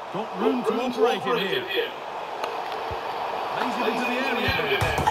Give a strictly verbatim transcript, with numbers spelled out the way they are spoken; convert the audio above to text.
Got room to operate in here. Lays it into the area now.